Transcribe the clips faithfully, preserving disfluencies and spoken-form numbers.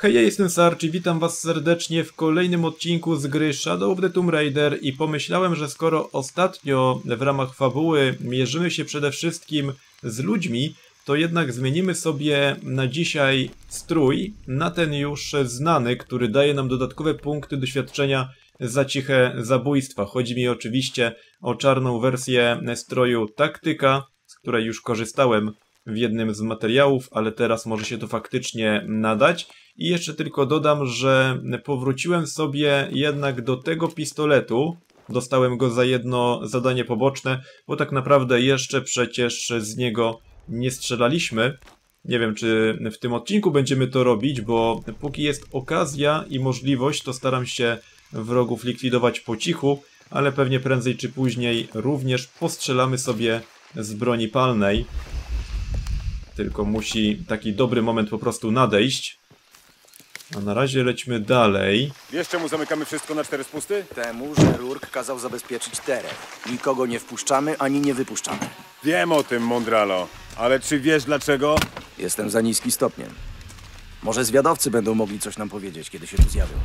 Hej, ja jestem Sarch i witam was serdecznie w kolejnym odcinku z gry Shadow of the Tomb Raider i pomyślałem, że skoro ostatnio w ramach fabuły mierzymy się przede wszystkim z ludźmi, to jednak zmienimy sobie na dzisiaj strój na ten już znany, który daje nam dodatkowe punkty doświadczenia za ciche zabójstwa. Chodzi mi oczywiście o czarną wersję stroju taktyka, z której już korzystałem w jednym z materiałów, ale teraz może się to faktycznie nadać. I jeszcze tylko dodam, że powróciłem sobie jednak do tego pistoletu. Dostałem go za jedno zadanie poboczne, bo tak naprawdę jeszcze przecież z niego nie strzelaliśmy. Nie wiem, czy w tym odcinku będziemy to robić, bo póki jest okazja i możliwość, to staram się wrogów likwidować po cichu, ale pewnie prędzej czy później również postrzelamy sobie z broni palnej. Tylko musi taki dobry moment po prostu nadejść. A na razie lećmy dalej. Wiesz, czemu zamykamy wszystko na cztery spusty? Temu, że Rourke kazał zabezpieczyć teren. Nikogo nie wpuszczamy, ani nie wypuszczamy. Wiem o tym, Mondralo. Ale czy wiesz dlaczego? Jestem za niski stopniem. Może zwiadowcy będą mogli coś nam powiedzieć, kiedy się tu zjawią.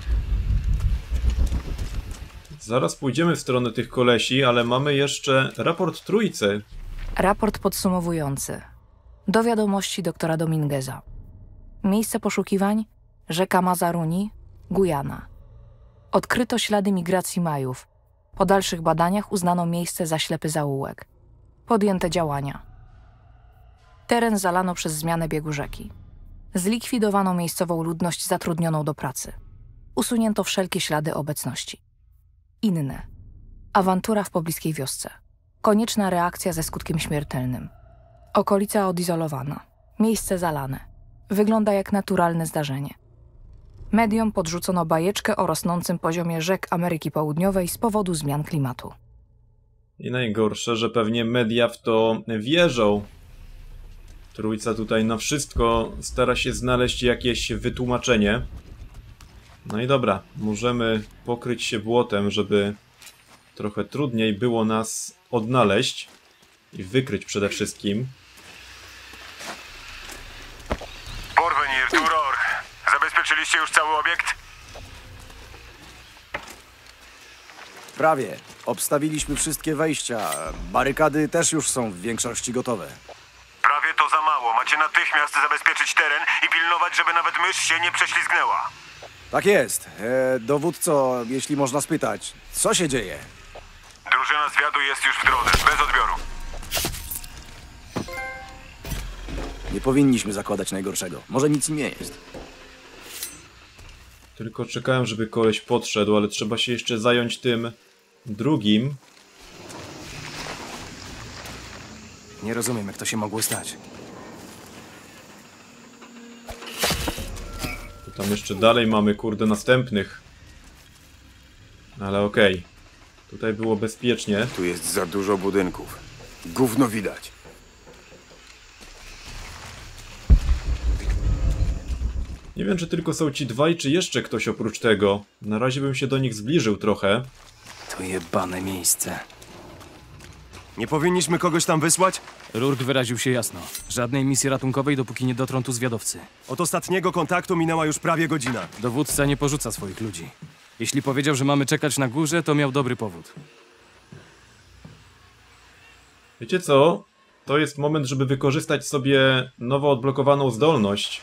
Zaraz pójdziemy w stronę tych kolesi, ale mamy jeszcze raport trójcy. Raport podsumowujący. Do wiadomości doktora Domingueza. Miejsce poszukiwań? Rzeka Mazaruni, Gujana. Odkryto ślady migracji Majów. Po dalszych badaniach uznano miejsce za ślepy zaułek. Podjęte działania. Teren zalano przez zmianę biegu rzeki. Zlikwidowano miejscową ludność zatrudnioną do pracy. Usunięto wszelkie ślady obecności. Inne. Awantura w pobliskiej wiosce. Konieczna reakcja ze skutkiem śmiertelnym. Okolica odizolowana. Miejsce zalane. Wygląda jak naturalne zdarzenie. Mediom podrzucono bajeczkę o rosnącym poziomie rzek Ameryki Południowej z powodu zmian klimatu. I najgorsze, że pewnie media w to wierzą. Trójca tutaj na wszystko stara się znaleźć jakieś wytłumaczenie. No i dobra, możemy pokryć się błotem, żeby trochę trudniej było nas odnaleźć i wykryć przede wszystkim. Porvenir, tu Rourke. Zabezpieczyliście już cały obiekt? Prawie. Obstawiliśmy wszystkie wejścia. Barykady też już są w większości gotowe. Prawie to za mało. Macie natychmiast zabezpieczyć teren i pilnować, żeby nawet mysz się nie prześlizgnęła. Tak jest. E, dowódco, jeśli można spytać, co się dzieje? Drużyna zwiadu jest już w drodze, bez odbioru. Nie powinniśmy zakładać najgorszego. Może nic im nie jest. Tylko czekałem, żeby koleś podszedł, ale trzeba się jeszcze zająć tym drugim. Nie rozumiem, jak to się mogło stać. To tam jeszcze dalej mamy, kurde, następnych. Ale okej. Okay. Tutaj było bezpiecznie. Tu jest za dużo budynków. Gówno widać. Nie wiem, czy tylko są ci dwaj, czy jeszcze ktoś oprócz tego. Na razie bym się do nich zbliżył trochę. To jebane miejsce. Nie powinniśmy kogoś tam wysłać? Rourke wyraził się jasno. Żadnej misji ratunkowej, dopóki nie dotrą tu zwiadowcy. Od ostatniego kontaktu minęła już prawie godzina. Dowódca nie porzuca swoich ludzi. Jeśli powiedział, że mamy czekać na górze, to miał dobry powód. Wiecie co? To jest moment, żeby wykorzystać sobie nowo odblokowaną zdolność.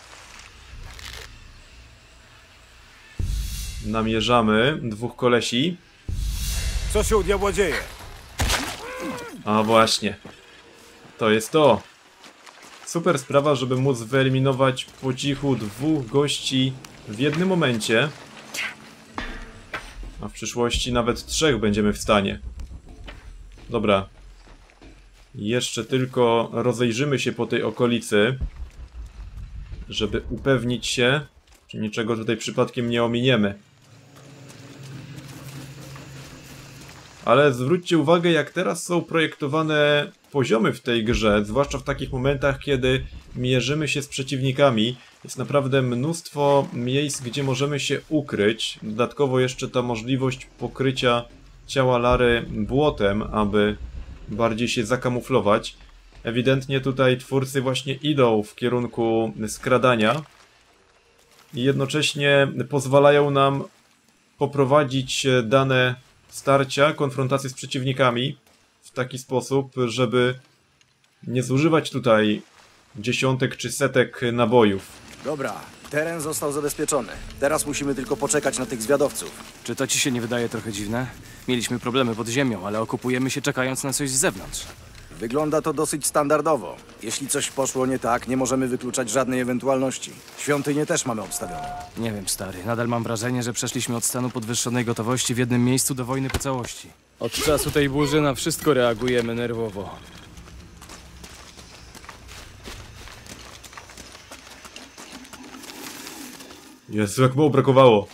Namierzamy dwóch kolesi. Co się u diabła dzieje? A właśnie. To jest to. Super sprawa, żeby móc wyeliminować po cichu dwóch gości w jednym momencie. A w przyszłości nawet trzech będziemy w stanie. Dobra. Jeszcze tylko rozejrzymy się po tej okolicy, żeby upewnić się, czy niczego tutaj przypadkiem nie ominiemy. Ale zwróćcie uwagę, jak teraz są projektowane poziomy w tej grze, zwłaszcza w takich momentach, kiedy mierzymy się z przeciwnikami. Jest naprawdę mnóstwo miejsc, gdzie możemy się ukryć. Dodatkowo jeszcze ta możliwość pokrycia ciała Lary błotem, aby bardziej się zakamuflować. Ewidentnie tutaj twórcy właśnie idą w kierunku skradania. i jednocześnie pozwalają nam poprowadzić dane starcia, konfrontacje z przeciwnikami w taki sposób, żeby nie zużywać tutaj dziesiątek czy setek nabojów. Dobra, teren został zabezpieczony. Teraz musimy tylko poczekać na tych zwiadowców. Czy to ci się nie wydaje trochę dziwne? Mieliśmy problemy pod ziemią, ale okupujemy się czekając na coś z zewnątrz. Wygląda to dosyć standardowo. Jeśli coś poszło nie tak, nie możemy wykluczać żadnej ewentualności. Świątynię też mamy obstawione. Nie wiem, stary. Nadal mam wrażenie, że przeszliśmy od stanu podwyższonej gotowości w jednym miejscu do wojny po całości. Od czasu tej burzy na wszystko reagujemy nerwowo. Jezu, jak mało brakowało.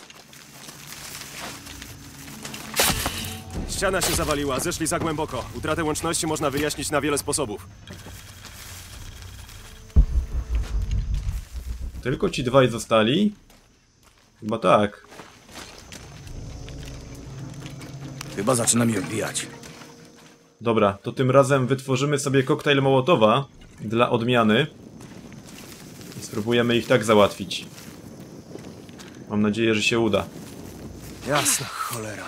Ściana się zawaliła, zeszli za głęboko. Utratę łączności można wyjaśnić na wiele sposobów. Tylko ci dwaj zostali? Chyba tak. Chyba zaczyna mi odbijać. Dobra, to tym razem wytworzymy sobie koktajl Mołotowa dla odmiany i spróbujemy ich tak załatwić. Mam nadzieję, że się uda. Jasna cholera.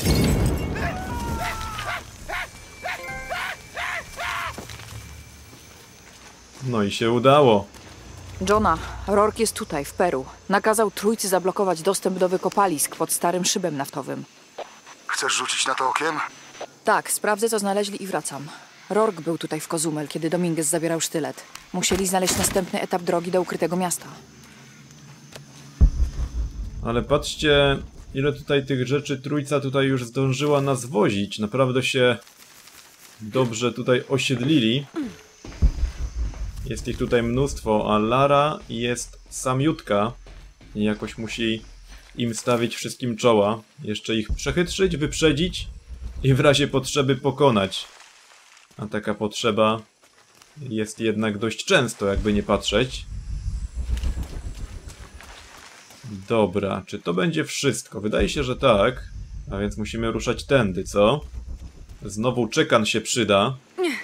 No i się udało. Johna, Rourke jest tutaj, w Peru. Nakazał trójcy zablokować dostęp do wykopalisk pod starym szybem naftowym. Chcesz rzucić na to okiem? Tak, sprawdzę, co znaleźli i wracam. Rourke był tutaj w Cozumel, kiedy Dominguez zabierał sztylet. Musieli znaleźć następny etap drogi do ukrytego miasta. Ale patrzcie, ile tutaj tych rzeczy trójca tutaj już zdążyła nas wozić. Naprawdę się dobrze tutaj osiedlili. Jest ich tutaj mnóstwo, a Lara jest samiutka i jakoś musi im stawić wszystkim czoła. Jeszcze ich przechytrzyć, wyprzedzić i w razie potrzeby pokonać. A taka potrzeba jest jednak dość często, jakby nie patrzeć. Dobra, czy to będzie wszystko? Wydaje się, że tak. A więc musimy ruszać tędy, co? Znowu czekan się przyda.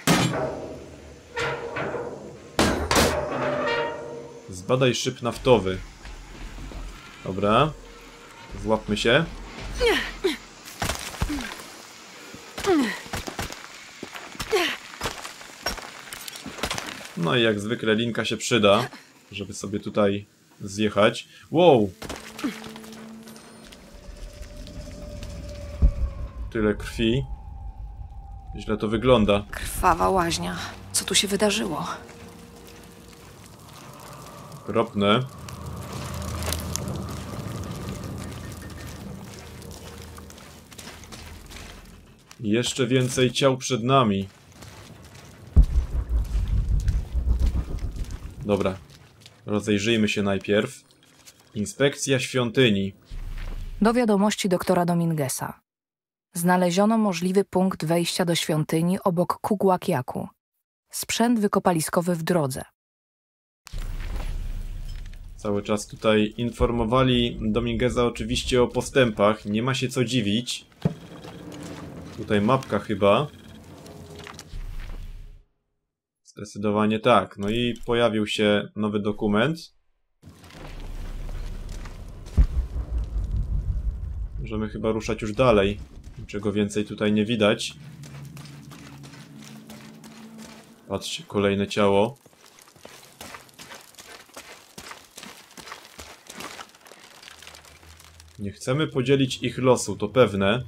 Zbadaj szyb naftowy. Dobra. Złapmy się. No i jak zwykle linka się przyda, żeby sobie tutaj zjechać. Wow! Tyle krwi. Źle to wygląda. Krwawa łaźnia. Co tu się wydarzyło? Okropne. Jeszcze więcej ciał przed nami. Dobra. Rozejrzyjmy się najpierw. Inspekcja świątyni. Do wiadomości doktora Domingueza. Znaleziono możliwy punkt wejścia do świątyni obok Kugłakiaku. Sprzęt wykopaliskowy w drodze. Cały czas tutaj informowali Domingueza oczywiście o postępach. Nie ma się co dziwić. Tutaj mapka chyba. Zdecydowanie tak. No i pojawił się nowy dokument. Możemy chyba ruszać już dalej. Niczego więcej tutaj nie widać. Patrzcie, kolejne ciało. Nie chcemy podzielić ich losu, to pewne.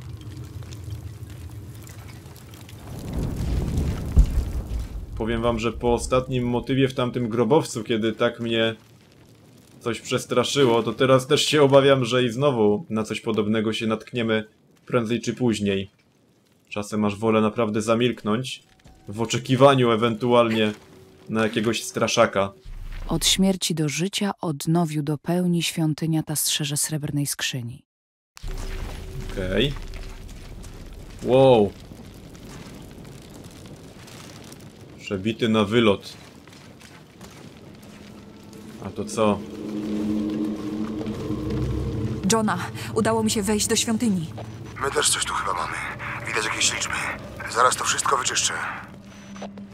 Powiem wam, że po ostatnim motywie w tamtym grobowcu, kiedy tak mnie coś przestraszyło, to teraz też się obawiam, że i znowu na coś podobnego się natkniemy prędzej czy później. Czasem aż wolę naprawdę zamilknąć, w oczekiwaniu ewentualnie na jakiegoś straszaka. Od śmierci do życia odnowił do pełni świątynia ta strzeże srebrnej skrzyni. Okej. Okay. Wow. Przebity na wylot. A to co? Johna, udało mi się wejść do świątyni. My też coś tu chyba mamy. Widać jakieś liczby. Zaraz to wszystko wyczyszczę.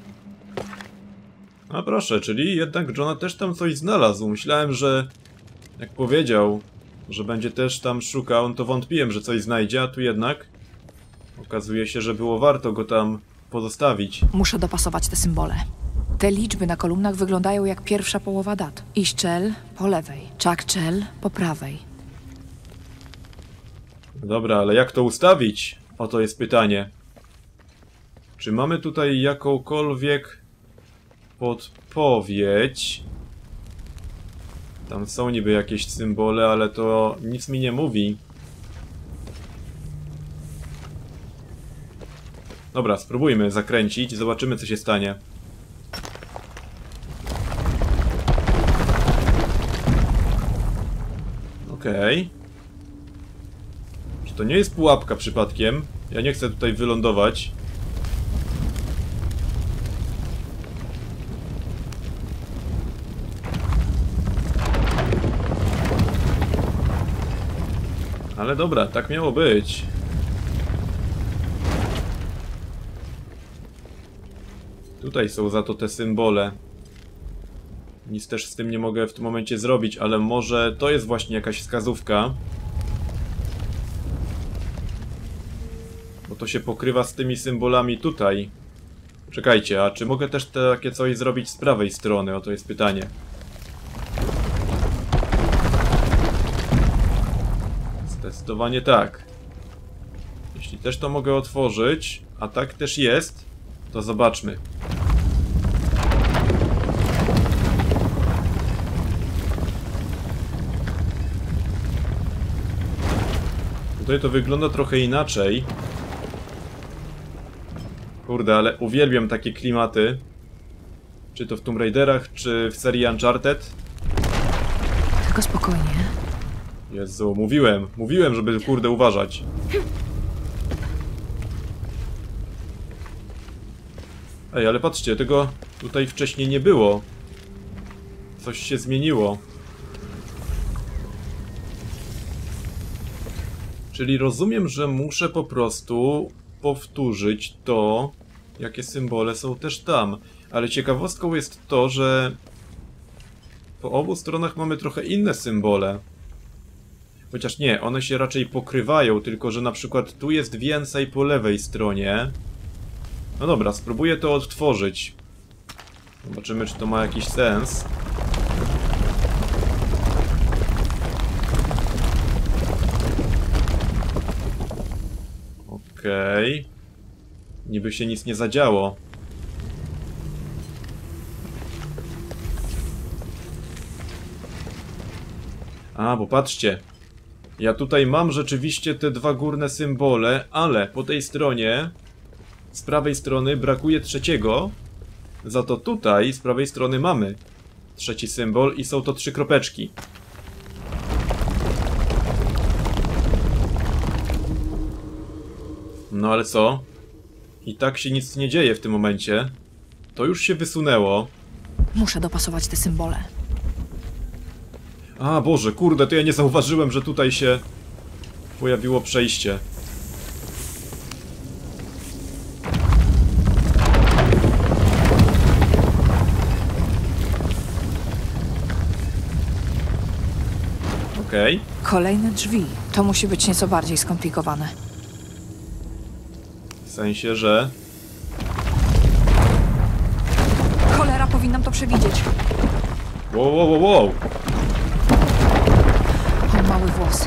A proszę, czyli jednak Johna też tam coś znalazł. Myślałem, że Jak powiedział, że będzie też tam szukał, no to wątpiłem, że coś znajdzie, a tu jednak okazuje się, że było warto go tam pozostawić. Muszę dopasować te symbole. Te liczby na kolumnach wyglądają jak pierwsza połowa dat. Iszczel po lewej, Czakczel po prawej. Dobra, ale jak to ustawić? Oto jest pytanie. Czy mamy tutaj jakąkolwiek podpowiedź? Tam są niby jakieś symbole, ale to nic mi nie mówi. Dobra, spróbujmy zakręcić i zobaczymy, co się stanie. Okej. Okay. Czy to nie jest pułapka przypadkiem? Ja nie chcę tutaj wylądować. Ale dobra, tak miało być. Tutaj są za to te symbole. Nic też z tym nie mogę w tym momencie zrobić, ale może to jest właśnie jakaś wskazówka. Bo to się pokrywa z tymi symbolami tutaj. Czekajcie, a czy mogę też takie coś zrobić z prawej strony? Oto jest pytanie. Zdecydowanie tak. Jeśli też to mogę otworzyć, a tak też jest, to zobaczmy. Tutaj to wygląda trochę inaczej. Kurde, ale uwielbiam takie klimaty. Czy to w Tomb Raiderach, czy w serii Uncharted. Tylko spokojnie. Jezu, mówiłem, mówiłem, żeby kurde uważać. Ej, ale patrzcie, tego tutaj wcześniej nie było. Coś się zmieniło. Czyli rozumiem, że muszę po prostu powtórzyć to, jakie symbole są też tam. Ale ciekawostką jest to, że po obu stronach mamy trochę inne symbole. Chociaż nie, one się raczej pokrywają, tylko że na przykład tu jest więcej po lewej stronie. No dobra, spróbuję to odtworzyć. Zobaczymy, czy to ma jakiś sens. Okej. Okay. Niby się nic nie zadziało. A, bo patrzcie. Ja tutaj mam rzeczywiście te dwa górne symbole, ale po tej stronie, z prawej strony brakuje trzeciego. Za to tutaj, z prawej strony mamy trzeci symbol i są to trzy kropeczki. No ale co? I tak się nic nie dzieje w tym momencie. To już się wysunęło. Muszę dopasować te symbole. A Boże, kurde, to ja nie zauważyłem, że tutaj się pojawiło przejście. Okej. Okay. Kolejne drzwi. To musi być nieco bardziej skomplikowane. W sensie, że... Cholera, powinnam to przewidzieć. Wow, wow, wow, wow. O, mały włos.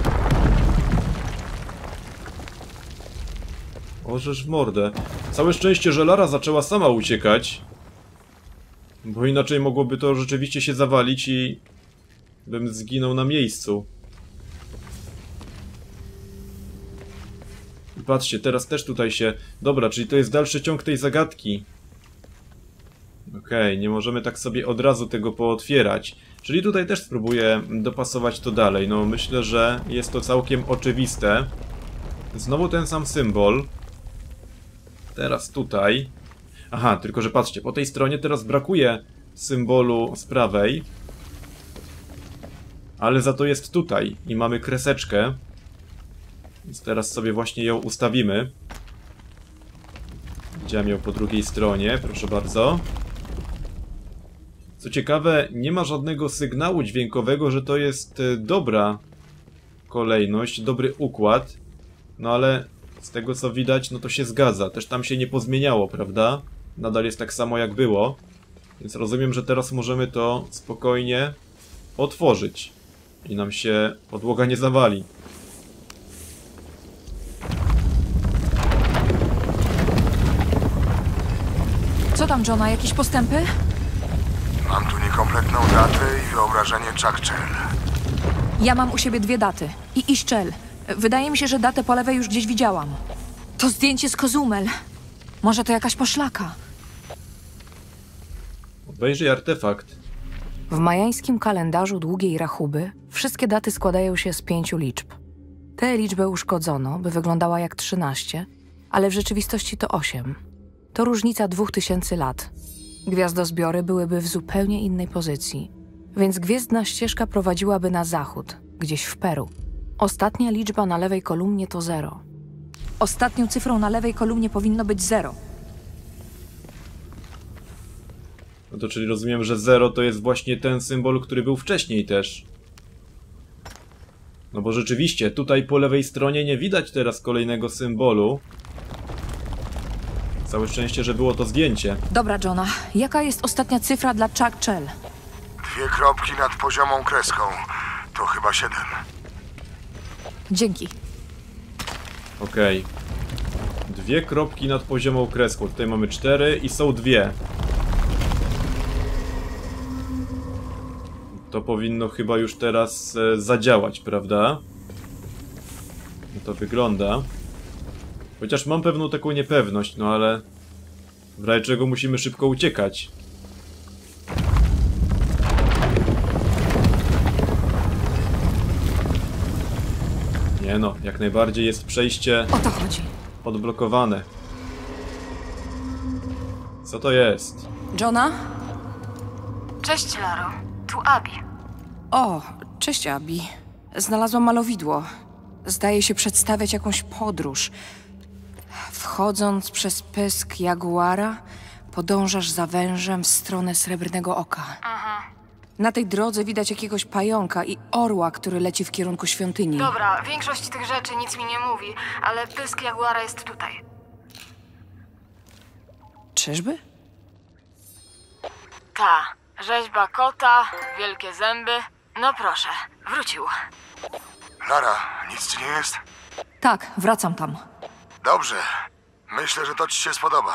Ożeż w mordę. Całe szczęście, że Lara zaczęła sama uciekać. Bo inaczej mogłoby to rzeczywiście się zawalić i... bym zginął na miejscu. I patrzcie, teraz też tutaj się... Dobra, czyli to jest dalszy ciąg tej zagadki. Okej, okay, nie możemy tak sobie od razu tego pootwierać. Czyli tutaj też spróbuję dopasować to dalej. No myślę, że jest to całkiem oczywiste. Znowu ten sam symbol. Teraz tutaj. Aha, tylko że patrzcie, po tej stronie teraz brakuje symbolu z prawej. Ale za to jest tutaj i mamy kreseczkę. Więc teraz sobie właśnie ją ustawimy. Widziałem ją po drugiej stronie, proszę bardzo. Co ciekawe, nie ma żadnego sygnału dźwiękowego, że to jest e, dobra kolejność, dobry układ. No ale z tego co widać, no to się zgadza. Też tam się nie pozmieniało, prawda? Nadal jest tak samo jak było. Więc rozumiem, że teraz możemy to spokojnie otworzyć. I nam się podłoga nie zawali. Co tam, Johna? Jakieś postępy? Mam tu niekompletną datę i wyobrażenie Chuck-Chell. Ja mam u siebie dwie daty. I Iszczel. Wydaje mi się, że datę po lewej już gdzieś widziałam. To zdjęcie z Kozumel. Może to jakaś poszlaka. Obejrzyj artefakt. W majańskim kalendarzu długiej rachuby wszystkie daty składają się z pięciu liczb. Tę liczbę uszkodzono, by wyglądała jak trzynaście, ale w rzeczywistości to osiem. To różnica dwóch tysięcy lat. Gwiazdozbiory byłyby w zupełnie innej pozycji, więc gwiezdna ścieżka prowadziłaby na zachód, gdzieś w Peru. Ostatnia liczba na lewej kolumnie to zero. Ostatnią cyfrą na lewej kolumnie powinno być zero. No to czyli rozumiem, że zero to jest właśnie ten symbol, który był wcześniej też. No bo rzeczywiście, tutaj po lewej stronie nie widać teraz kolejnego symbolu. Całe szczęście, że było to zdjęcie. Dobra, Johna. Jaka jest ostatnia cyfra dla Chuck-Chell? Dwie kropki nad poziomą kreską. To chyba siedem. Dzięki. Okej. Dwie kropki nad poziomą kreską. Tutaj mamy cztery i są dwie. To powinno chyba już teraz e, zadziałać, prawda? No to wygląda. Chociaż mam pewną taką niepewność, no ale... W razie czego musimy szybko uciekać. Nie no, jak najbardziej jest przejście... O to chodzi. Odblokowane. Co to jest? Johna? Cześć, Laro. Tu Abby. O, cześć, Abby. Znalazłam malowidło. Zdaje się przedstawiać jakąś podróż. Wchodząc przez pysk jaguara, podążasz za wężem w stronę Srebrnego Oka. Aha. Na tej drodze widać jakiegoś pająka i orła, który leci w kierunku świątyni. Dobra, większość tych rzeczy nic mi nie mówi, ale pysk jaguara jest tutaj. Czyżby? Ta, rzeźba kota, wielkie zęby. No proszę, wrócił. Lara, nic ci nie jest? Tak, wracam tam. Dobrze. Myślę, że to ci się spodoba.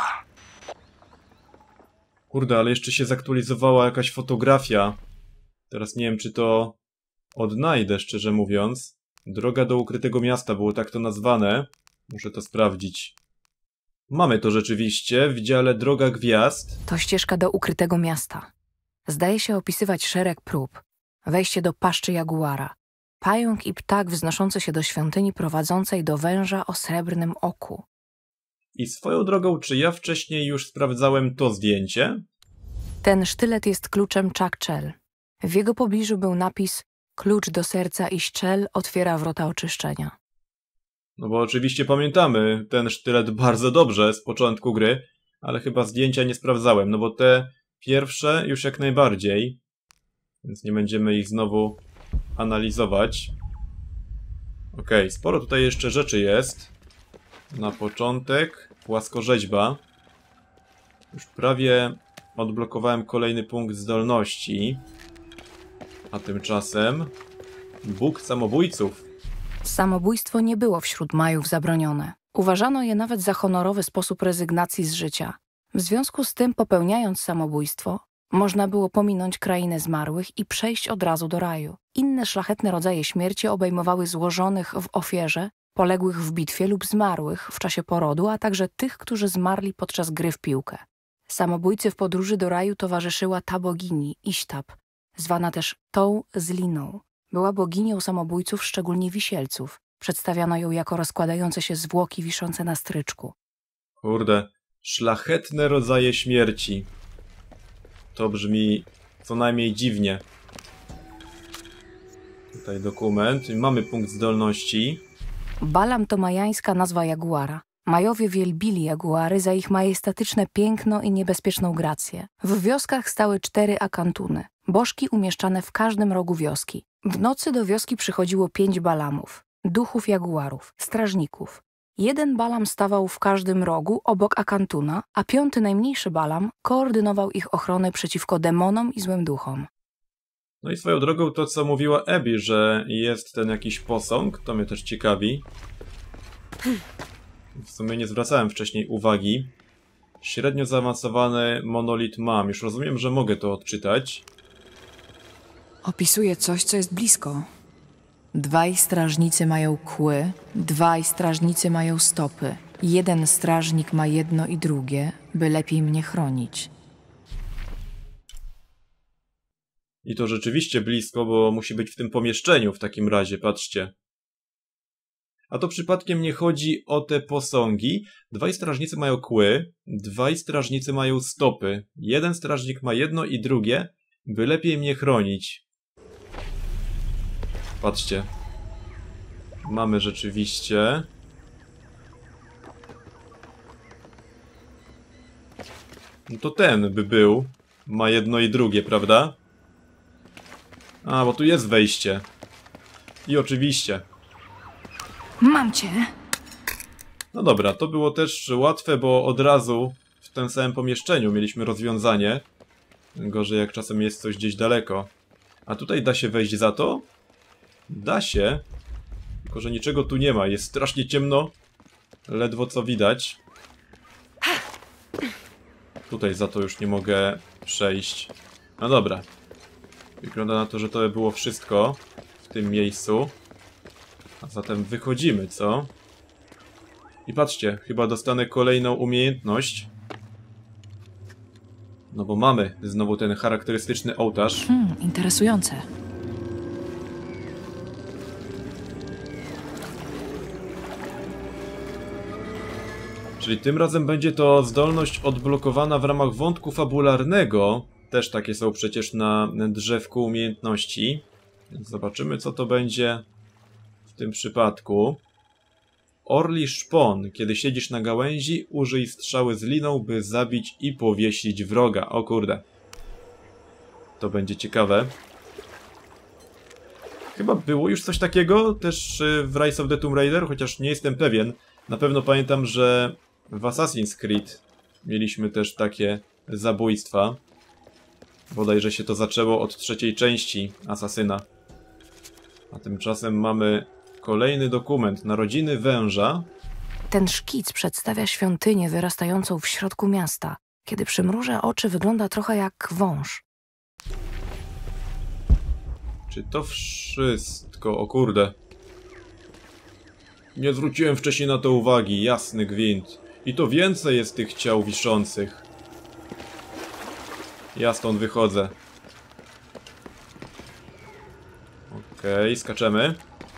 Kurde, ale jeszcze się zaktualizowała jakaś fotografia. Teraz nie wiem, czy to odnajdę, szczerze mówiąc. Droga do ukrytego miasta, było tak to nazwane. Muszę to sprawdzić. Mamy to rzeczywiście w dziale Droga Gwiazd. To ścieżka do ukrytego miasta. Zdaje się opisywać szereg prób. Wejście do paszczy jaguara. Pająk i ptak wznoszący się do świątyni prowadzącej do węża o srebrnym oku. I swoją drogą, czy ja wcześniej już sprawdzałem to zdjęcie? Ten sztylet jest kluczem Chuck-Chell. W jego pobliżu był napis Klucz do serca Iszczel otwiera wrota oczyszczenia. No bo oczywiście pamiętamy ten sztylet bardzo dobrze z początku gry, ale chyba zdjęcia nie sprawdzałem, no bo te pierwsze już jak najbardziej, więc nie będziemy ich znowu analizować. Okej, okay, sporo tutaj jeszcze rzeczy jest. Na początek płaskorzeźba. Już prawie odblokowałem kolejny punkt zdolności. A tymczasem Bóg samobójców. Samobójstwo nie było wśród Majów zabronione. Uważano je nawet za honorowy sposób rezygnacji z życia. W związku z tym, popełniając samobójstwo, można było pominąć krainę zmarłych i przejść od razu do raju. Inne szlachetne rodzaje śmierci obejmowały złożonych w ofierze, poległych w bitwie lub zmarłych w czasie porodu, a także tych, którzy zmarli podczas gry w piłkę. Samobójcy w podróży do raju towarzyszyła ta bogini, Isztab, zwana też tą z liną. Była boginią samobójców, szczególnie wisielców. Przedstawiano ją jako rozkładające się zwłoki wiszące na stryczku. Kurde, szlachetne rodzaje śmierci. To brzmi co najmniej dziwnie. Tutaj dokument. Mamy punkt zdolności. Balam to majańska nazwa jaguara. Majowie wielbili jaguary za ich majestatyczne piękno i niebezpieczną grację. W wioskach stały cztery akantuny, bożki umieszczane w każdym rogu wioski. W nocy do wioski przychodziło pięć balamów, duchów jaguarów, strażników. Jeden balam stawał w każdym rogu obok akantuna, a piąty, najmniejszy balam, koordynował ich ochronę przeciwko demonom i złym duchom. No i swoją drogą to, co mówiła Abby, że jest ten jakiś posąg, to mnie też ciekawi. W sumie nie zwracałem wcześniej uwagi. Średnio zaawansowany monolit mam. Już rozumiem, że mogę to odczytać. Opisuje coś, co jest blisko. Dwaj strażnicy mają kły, dwaj strażnicy mają stopy. Jeden strażnik ma jedno i drugie, by lepiej mnie chronić. I to rzeczywiście blisko, bo musi być w tym pomieszczeniu w takim razie, patrzcie. A to przypadkiem nie chodzi o te posągi. Dwaj strażnicy mają kły, dwaj strażnicy mają stopy. Jeden strażnik ma jedno i drugie, by lepiej mnie chronić. Patrzcie. Mamy rzeczywiście... No to ten by był. Ma jedno i drugie, prawda? A, bo tu jest wejście. I oczywiście. Mam cię. No dobra, to było też łatwe, bo od razu w tym samym pomieszczeniu mieliśmy rozwiązanie. Gorzej jak czasem jest coś gdzieś daleko. A tutaj da się wejść za to? Da się. Tylko że niczego tu nie ma. Jest strasznie ciemno. Ledwo co widać. Tutaj za to już nie mogę przejść. No dobra. Wygląda na to, że to było wszystko w tym miejscu. A zatem wychodzimy, co? I patrzcie, chyba dostanę kolejną umiejętność. No bo mamy znowu ten charakterystyczny ołtarz. Hmm, interesujące. Czyli tym razem będzie to zdolność odblokowana w ramach wątku fabularnego. Też takie są przecież na drzewku umiejętności. Więc zobaczymy, co to będzie w tym przypadku. Orli szpon. Kiedy siedzisz na gałęzi, użyj strzały z liną, by zabić i powiesić wroga. O kurde. To będzie ciekawe. Chyba było już coś takiego też w Rise of the Tomb Raider, chociaż nie jestem pewien. Na pewno pamiętam, że w Assassin's Creed mieliśmy też takie zabójstwa. Bodajże się to zaczęło od trzeciej części Asasyna. A tymczasem mamy kolejny dokument. Narodziny węża. Ten szkic przedstawia świątynię wyrastającą w środku miasta. Kiedy przymrużę oczy, wygląda trochę jak wąż. Czy to wszystko? O kurde. Nie zwróciłem wcześniej na to uwagi. Jasny gwint. I to więcej jest tych ciał wiszących. Ja stąd wychodzę. Okej, okay, skaczemy.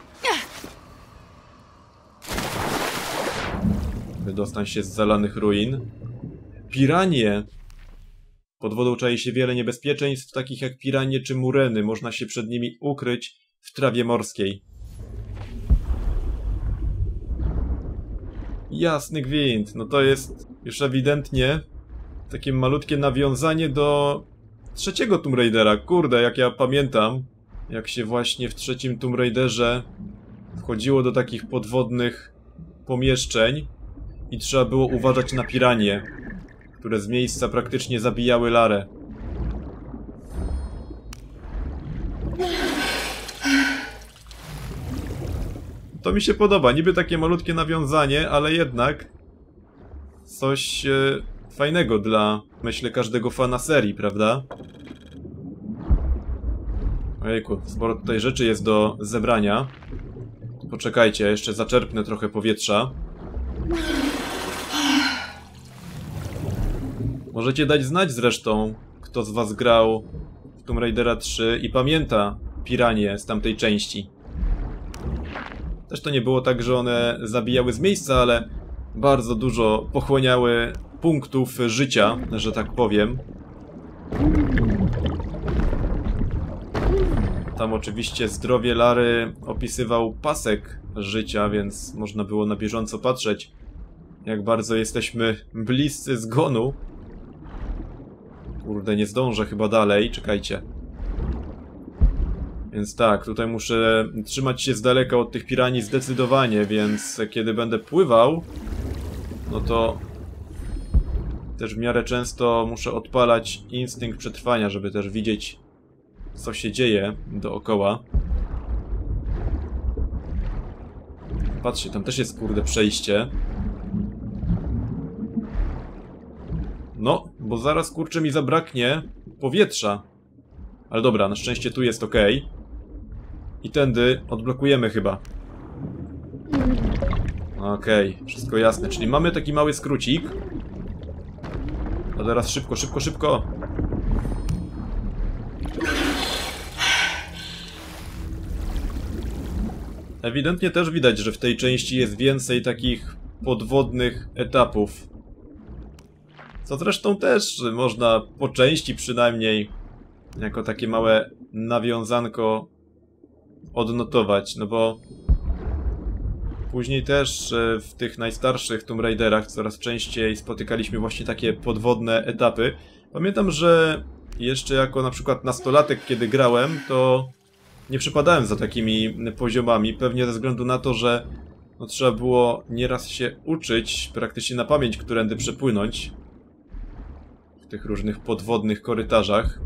Wydostań się z zalanych ruin. Piranie! Pod wodą czai się wiele niebezpieczeństw, takich jak piranie czy mureny. Można się przed nimi ukryć w trawie morskiej. Jasny gwint. No to jest już ewidentnie takie malutkie nawiązanie do trzeciego Tomb Raidera. Kurde, jak ja pamiętam, jak się właśnie w trzecim Tomb Raiderze wchodziło do takich podwodnych pomieszczeń i trzeba było uważać na piranie, które z miejsca praktycznie zabijały Larę. To mi się podoba. Niby takie malutkie nawiązanie, ale jednak coś e, fajnego dla, myślę, każdego fana serii, prawda? Ojejku, sporo tutaj rzeczy jest do zebrania. Poczekajcie, jeszcze zaczerpnę trochę powietrza. Możecie dać znać zresztą, kto z was grał w Tomb Raidera trzy i pamięta piranie z tamtej części. Też to nie było tak, że one zabijały z miejsca, ale bardzo dużo pochłaniały punktów życia, że tak powiem. Tam oczywiście zdrowie Lary opisywał pasek życia, więc można było na bieżąco patrzeć, jak bardzo jesteśmy bliscy zgonu. Kurde, nie zdążę chyba dalej, czekajcie. Więc tak, tutaj muszę trzymać się z daleka od tych piranii zdecydowanie, więc kiedy będę pływał, no to też w miarę często muszę odpalać instynkt przetrwania, żeby też widzieć, co się dzieje dookoła. Patrzcie, tam też jest, kurde, przejście. No, bo zaraz, kurczę, mi zabraknie powietrza. Ale dobra, na szczęście tu jest ok. I tędy odblokujemy chyba. Okej, okay, wszystko jasne. Czyli mamy taki mały skrócik. A teraz szybko, szybko, szybko. Ewidentnie też widać, że w tej części jest więcej takich podwodnych etapów. Co zresztą też można po części przynajmniej jako takie małe nawiązanko odnotować, no bo później też w tych najstarszych Tomb Raiderach coraz częściej spotykaliśmy właśnie takie podwodne etapy. Pamiętam, że jeszcze jako na przykład nastolatek, kiedy grałem, to nie przypadałem za takimi poziomami, pewnie ze względu na to, że no, trzeba było nieraz się uczyć praktycznie na pamięć, którędy przepłynąć w tych różnych podwodnych korytarzach.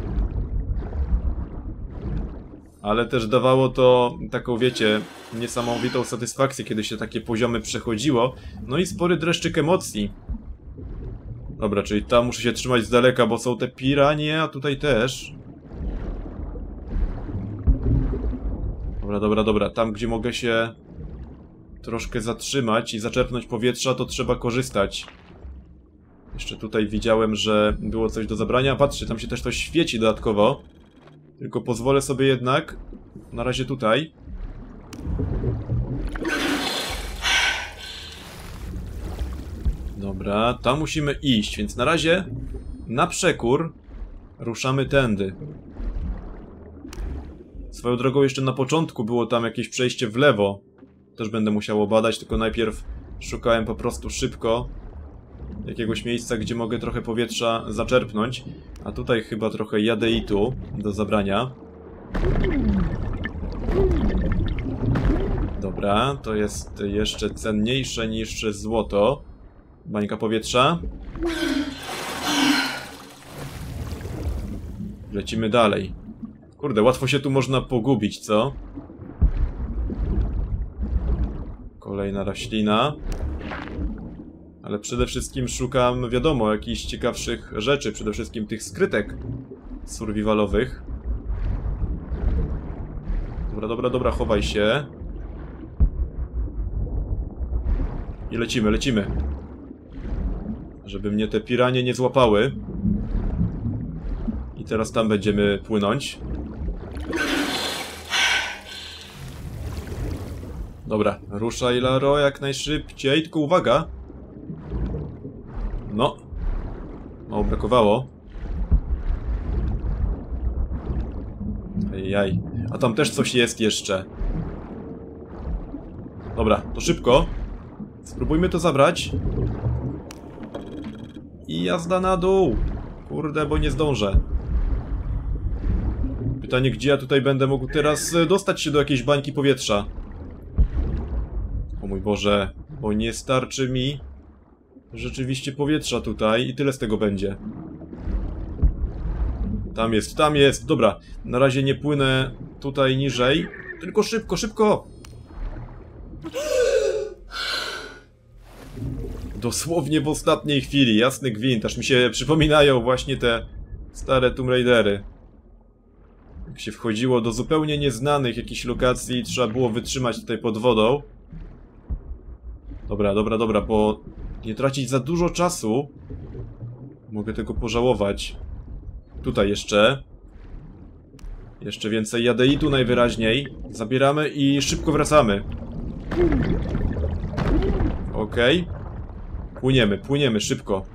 Ale też dawało to taką, wiecie, niesamowitą satysfakcję, kiedy się takie poziomy przechodziło. No i spory dreszczyk emocji. Dobra, czyli tam muszę się trzymać z daleka, bo są te piranie, a tutaj też. Dobra, dobra, dobra. Tam, gdzie mogę się troszkę zatrzymać i zaczerpnąć powietrza, to trzeba korzystać. Jeszcze tutaj widziałem, że było coś do zabrania. Patrzcie, tam się też to świeci dodatkowo. Tylko pozwolę sobie jednak na razie tutaj. Dobra, tam musimy iść, więc na razie na przekór ruszamy tędy. Swoją drogą jeszcze na początku było tam jakieś przejście w lewo. Też będę musiał badać, tylko najpierw szukałem po prostu szybko jakiegoś miejsca, gdzie mogę trochę powietrza zaczerpnąć. A tutaj chyba trochę jadeitu do zabrania. Dobra, to jest jeszcze cenniejsze niż złoto. Bańka powietrza. Lecimy dalej. Kurde, łatwo się tu można pogubić, co? Kolejna roślina. Ale przede wszystkim szukam, wiadomo, jakichś ciekawszych rzeczy. Przede wszystkim tych skrytek survivalowych. Dobra, dobra, dobra, chowaj się. I lecimy, lecimy. Żeby mnie te piranie nie złapały. I teraz tam będziemy płynąć. Dobra, ruszaj, Laro, jak najszybciej. Tylko uwaga. No. Mało brakowało. Ejjaj. A tam też coś jest jeszcze. Dobra, to szybko. Spróbujmy to zabrać. I jazda na dół. Kurde, bo nie zdążę. Pytanie, gdzie ja tutaj będę mógł teraz dostać się do jakiejś bańki powietrza. O mój Boże, bo nie starczy mi rzeczywiście powietrza tutaj i tyle z tego będzie. Tam jest, tam jest. Dobra, na razie nie płynę tutaj niżej. Tylko szybko, szybko! Dosłownie w ostatniej chwili, jasny gwint, aż mi się przypominają właśnie te stare Tomb Raidery. Jak się wchodziło do zupełnie nieznanych jakichś lokacji i trzeba było wytrzymać tutaj pod wodą. Dobra, dobra, dobra, bo nie tracić za dużo czasu. Mogę tego pożałować. Tutaj jeszcze. Jeszcze więcej jadeitu najwyraźniej. Zabieramy i szybko wracamy. Okej. Okay. Płyniemy, płyniemy, szybko.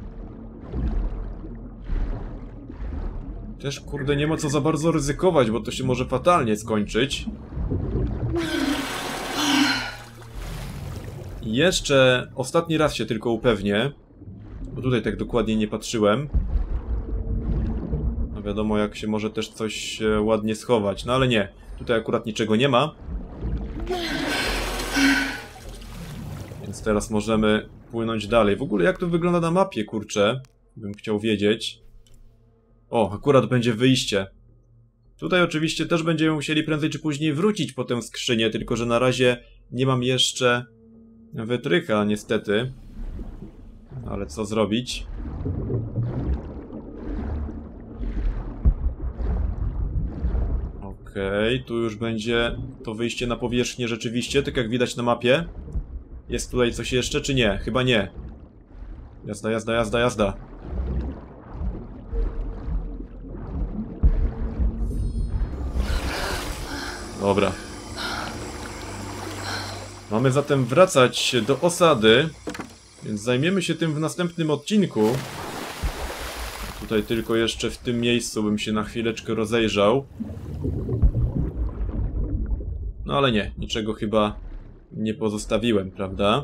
Też, kurde, nie ma co za bardzo ryzykować, bo to się może fatalnie skończyć. Jeszcze ostatni raz się tylko upewnię, bo tutaj tak dokładnie nie patrzyłem. No wiadomo, jak się może też coś ładnie schować, no ale nie. Tutaj akurat niczego nie ma. Więc teraz możemy płynąć dalej. W ogóle jak to wygląda na mapie, kurczę? Bym chciał wiedzieć. O, akurat będzie wyjście. Tutaj oczywiście też będziemy musieli prędzej czy później wrócić po tę skrzynię, tylko że na razie nie mam jeszcze wytrycha, niestety. Ale co zrobić? Okej, okay, tu już będzie to wyjście na powierzchnię rzeczywiście, tak jak widać na mapie. Jest tutaj coś jeszcze, czy nie? Chyba nie. Jazda, jazda, jazda, jazda. Dobra. Mamy zatem wracać do osady, więc zajmiemy się tym w następnym odcinku. Tutaj tylko jeszcze w tym miejscu bym się na chwileczkę rozejrzał. No ale nie, niczego chyba nie pozostawiłem, prawda?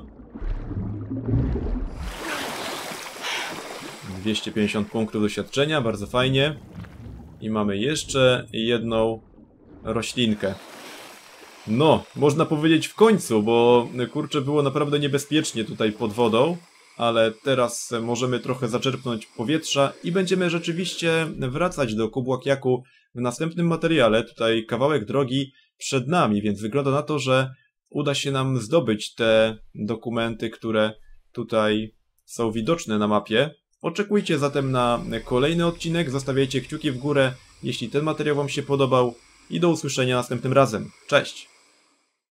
dwieście pięćdziesiąt punktów doświadczenia, bardzo fajnie. I mamy jeszcze jedną roślinkę. No, można powiedzieć w końcu, bo kurczę, było naprawdę niebezpiecznie tutaj pod wodą, ale teraz możemy trochę zaczerpnąć powietrza i będziemy rzeczywiście wracać do Kubłakiaku w następnym materiale. Tutaj kawałek drogi przed nami, więc wygląda na to, że uda się nam zdobyć te dokumenty, które tutaj są widoczne na mapie. Oczekujcie zatem na kolejny odcinek, zostawiajcie kciuki w górę, jeśli ten materiał wam się podobał i do usłyszenia następnym razem. Cześć!